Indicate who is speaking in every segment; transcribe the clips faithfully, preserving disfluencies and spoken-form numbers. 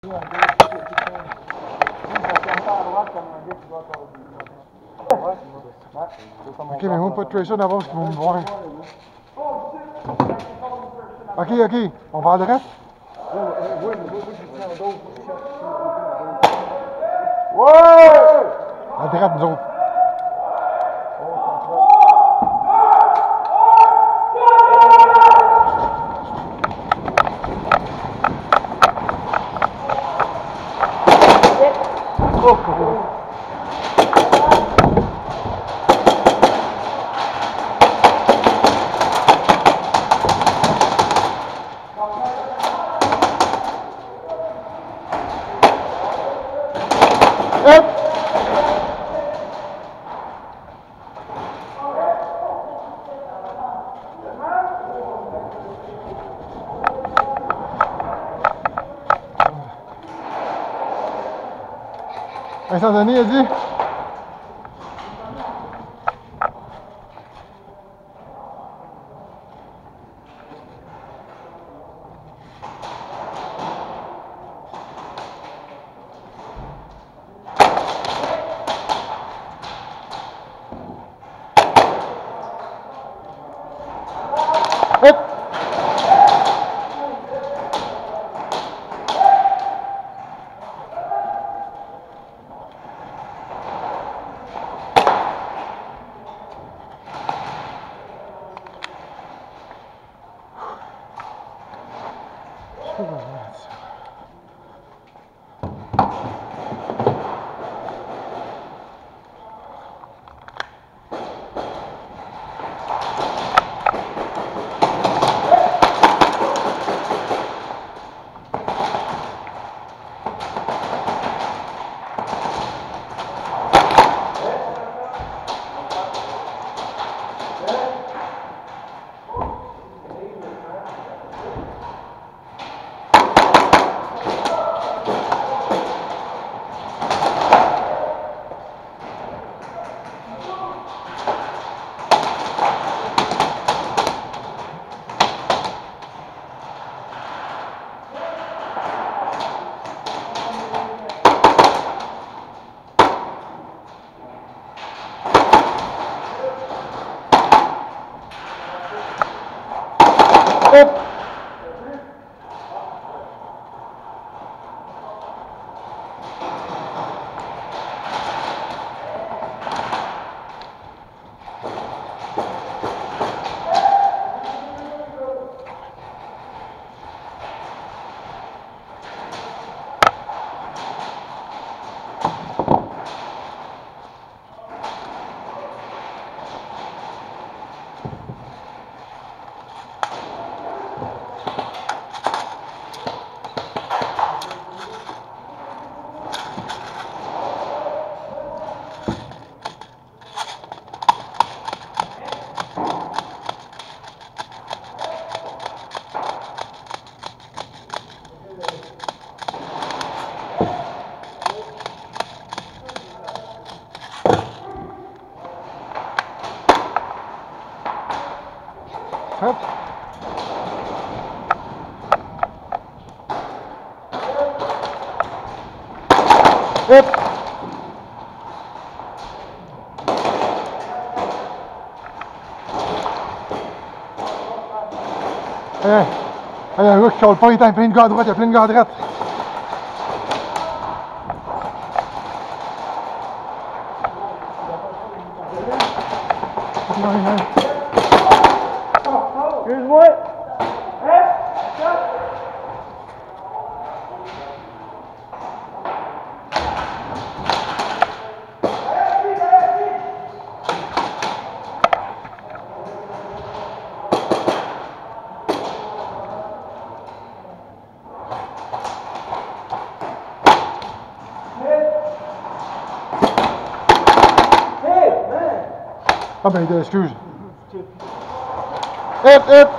Speaker 1: Ok, mais moi, pas de tracer d'avance qui vont me voir. Ok, ok, on va à droite. Ouais! À droite, nous autres. Oh, oh. Hop! Vincent Denis a dit. Hop! Hop! Hop! Hop! Hey, il y a un gars qui colle pas, il est plein de gars à droite, il y a plein de gars à droite. Excuse-moi! Ah ben, excuse. Hop, hop!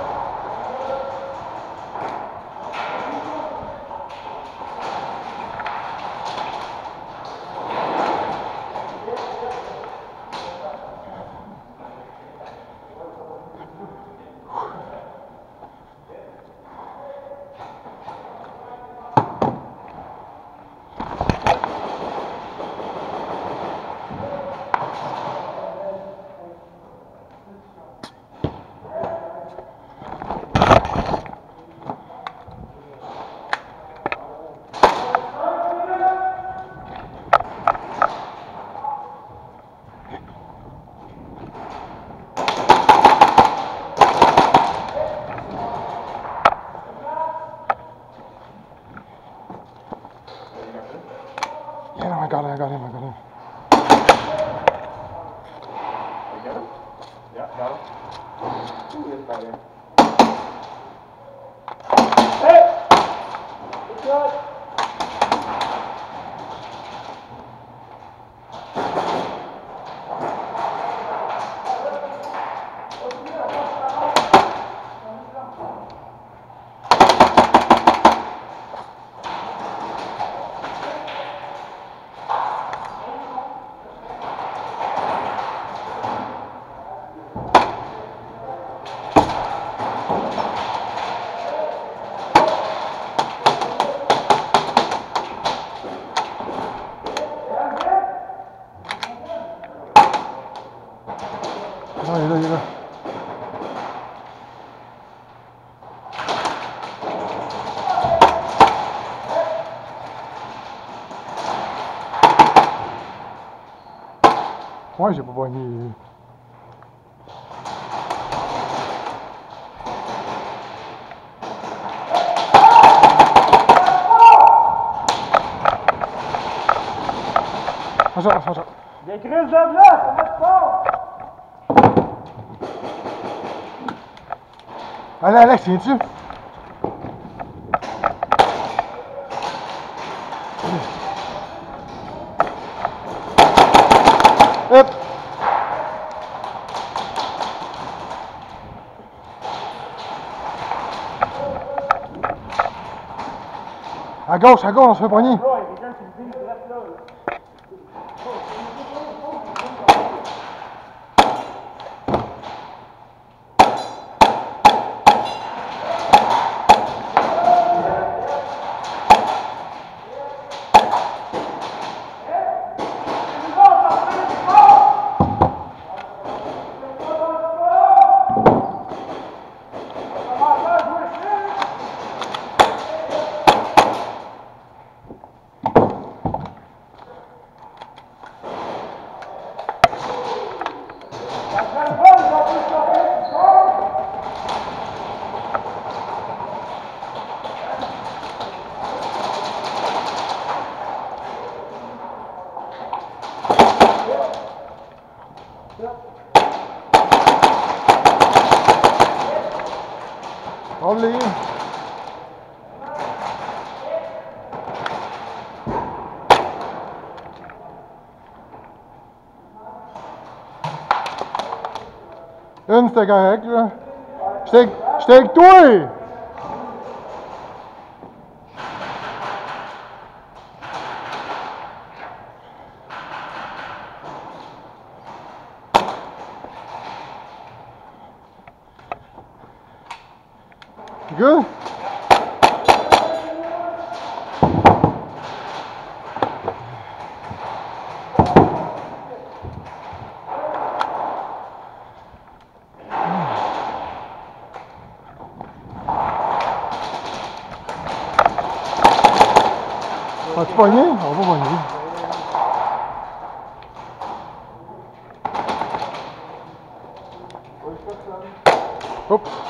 Speaker 1: Yeah, I got it, I got him, I got him.
Speaker 2: You get him? Yeah, got him. Ooh, this guy in. Hey! Good shot!
Speaker 1: Oh, il est là, il est là. Ouais, j'ai pas pogné. Watch out, watch out.
Speaker 2: Des crises de glace, ça va te fort!
Speaker 1: Allez, Alex, viens-tu? Hop! À gauche, à gauche, on se fait poigner.
Speaker 2: Bro, il y a quelqu'un qui me dit, reste là.
Speaker 1: Only. Une, c'était correct, là. J'étais j'étais avec toi! Good? Vas-tu pogner? On va pogner. Oups!